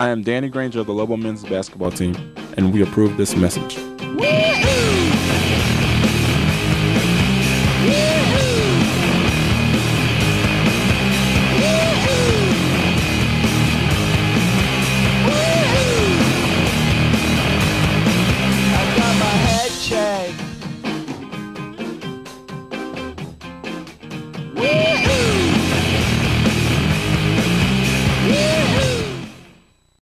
I am Danny Granger of the Lobo men's basketball team, and we approve this message.